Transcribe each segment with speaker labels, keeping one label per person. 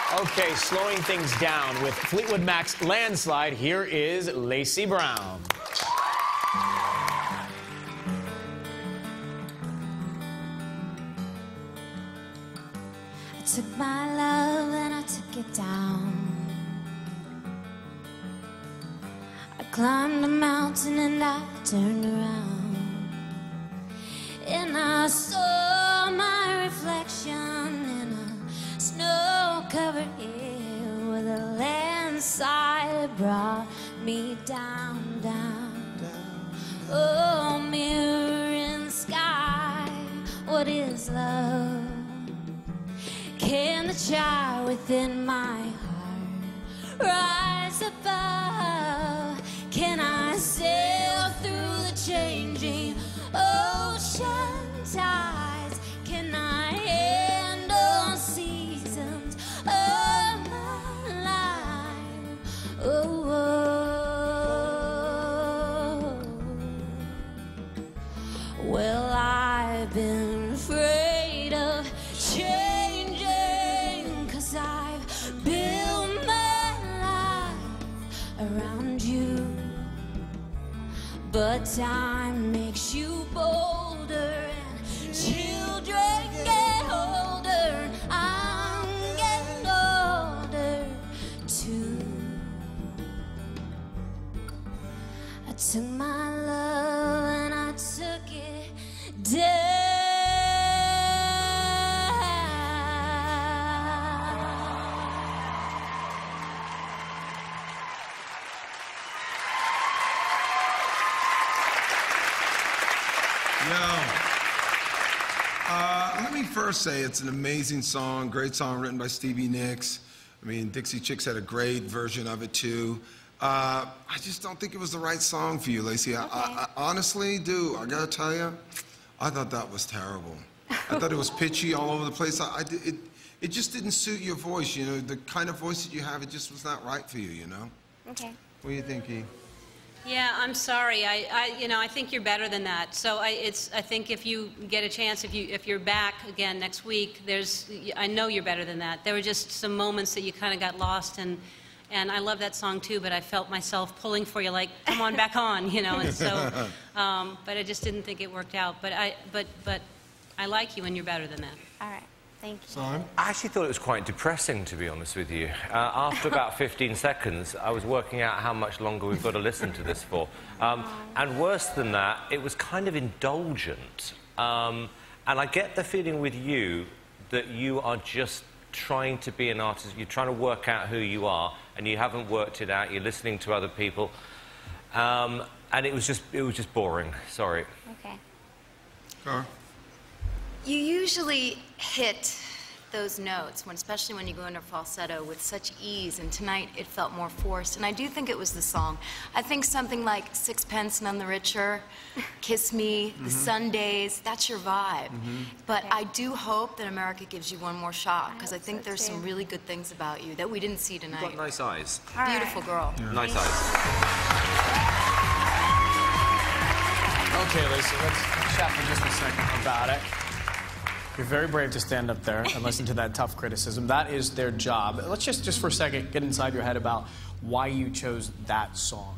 Speaker 1: Okay, slowing things down with Fleetwood Mac's Landslide, here is Lacey Brown.
Speaker 2: I took my love and I took it down. I climbed a mountain and I turned around, and I saw my reflection in a snow-covered hill with a landslide that brought me down, down, down. Oh, mirror in the sky, what is love? Can the child within my heart rise above? Can I sail through the changing ocean tides? Can I handle seasons of my life? Oh, oh, oh. Well, I've been afraid of change, I've built my life around you, but time makes you bolder and children get older, and I'm getting older too. I took my love and I took it down.
Speaker 3: Let me first say it's an amazing song, great song written by Stevie Nicks. I mean, Dixie Chicks had a great version of it too. I just don't think it was the right song for you, Lacey. Okay. I honestly do. I gotta tell you, I thought that was terrible. I thought it was pitchy all over the place. It just didn't suit your voice, you know, the kind of voice that you have. It just was not right for you, you know.
Speaker 2: Okay.
Speaker 3: What do you think, E?
Speaker 4: Yeah, I'm sorry. I think you're better than that. So I think if you get a chance, if you're back again next week, I know you're better than that. There were just some moments that you kind of got lost, and I love that song too. But I felt myself pulling for you, like, come on back on, you know. And so, but I just didn't think it worked out. But I like you, and you're better than that.
Speaker 2: All right. Thank you.
Speaker 3: Simon?
Speaker 5: I actually thought it was quite depressing, to be honest with you. After about 15 seconds, I was working out how much longer we've got to listen to this for. And worse than that, it was kind of indulgent. And I get the feeling with you that you are just trying to be an artist. You're trying to work out who you are, and you haven't worked it out. You're listening to other people. And it was just boring. Sorry.
Speaker 2: Okay.
Speaker 6: You usually hit those notes, especially when you go into falsetto, with such ease, and tonight it felt more forced. And I do think it was the song. I think something like Sixpence None the Richer, Kiss Me, The Sundays, that's your vibe. But I do hope that America gives you one more shot, because I think there's some really good things about you that we didn't see tonight.
Speaker 5: You've got nice eyes.
Speaker 6: Beautiful girl.
Speaker 5: Yeah. Nice eyes.
Speaker 1: Okay, Lacey, let's chat for just a second about it. You're very brave to stand up there and listen to that tough criticism. That is their job. Let's just for a second get inside your head about why you chose that song.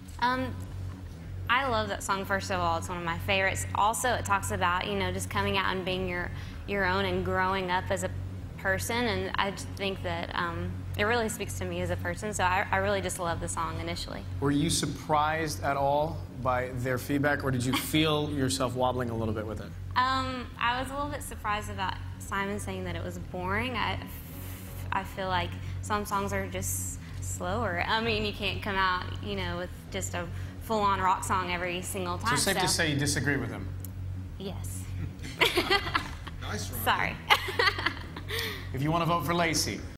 Speaker 7: I love that song, first of all. It's one of my favorites. Also, it talks about, you know, just coming out and being your own and growing up as a person, and I just think that it really speaks to me as a person, so I really just love the song initially.
Speaker 1: Were you surprised at all by their feedback, or did you feel yourself wobbling a little bit with it?
Speaker 7: I was a little bit surprised about Simon saying that it was boring. I feel like some songs are just slower. I mean, you can't come out, you know, with just a full-on rock song every single time.
Speaker 1: So safe to say you disagree with him?
Speaker 7: Yes.
Speaker 3: Nice, Ron.
Speaker 7: Sorry.
Speaker 1: If you want to vote for Lacey,